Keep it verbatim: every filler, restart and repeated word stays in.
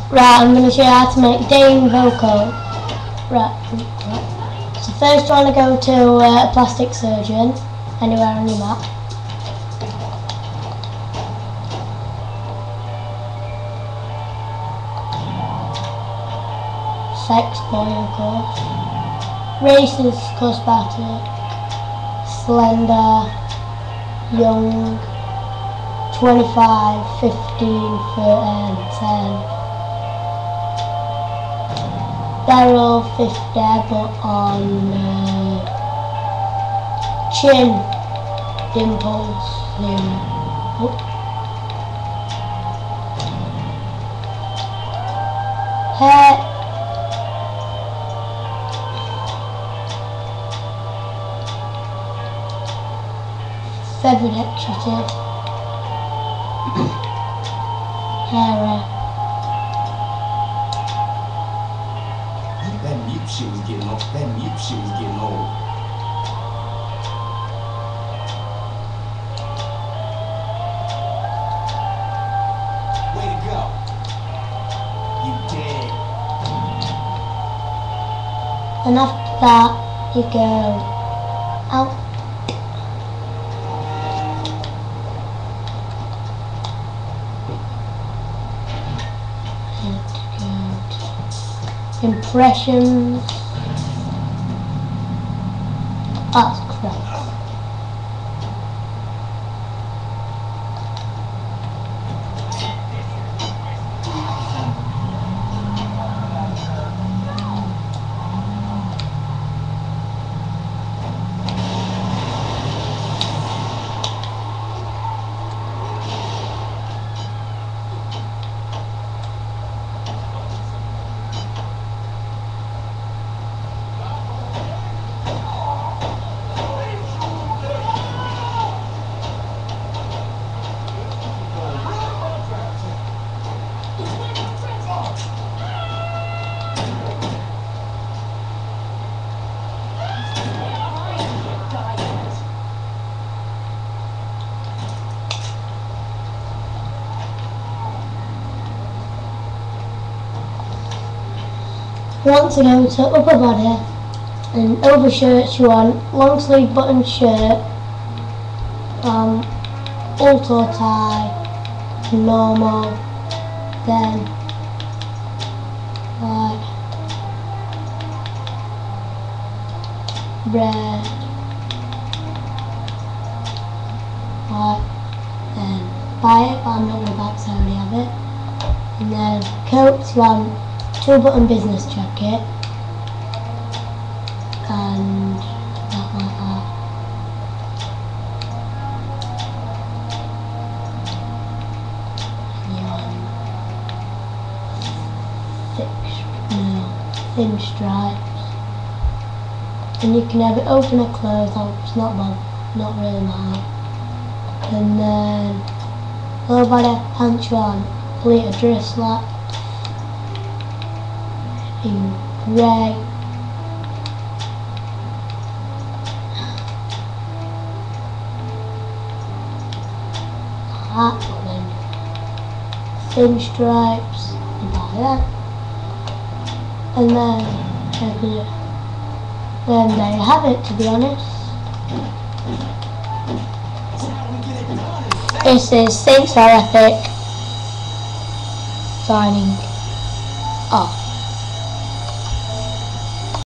Right, I'm going to show you how to make Dane Vocal. Right, right. So first you want to go to uh, a plastic surgeon, anywhere on your map. Sex boy, of course. Races, cosmetic. Slender. Young. twenty-five, fifteen, thirteen, ten. They're all fifty, but on uh, chin, dimples, dim. Oh. Hair, feathered extra hair. That mute shit was getting old. That mute shit was getting old. Way to go. You dead. And after that, you go out. Impressions. That's crap. Want to go to upper body and over shirts you want long sleeve button shirt, um, auto tie, normal, then like red, white, then buy it, but I'm not going to buy it because I already have it. And then coats you want two button business jacket and that like that. And you want thick, no, thin stripes. And you can have it open or closed, it's not bad, not really matter. And then lower body pants you want, pleated dress like in grey, that, but then thin stripes and like that, and then then there you have it. To be honest, this is Saints Are Epic signing off.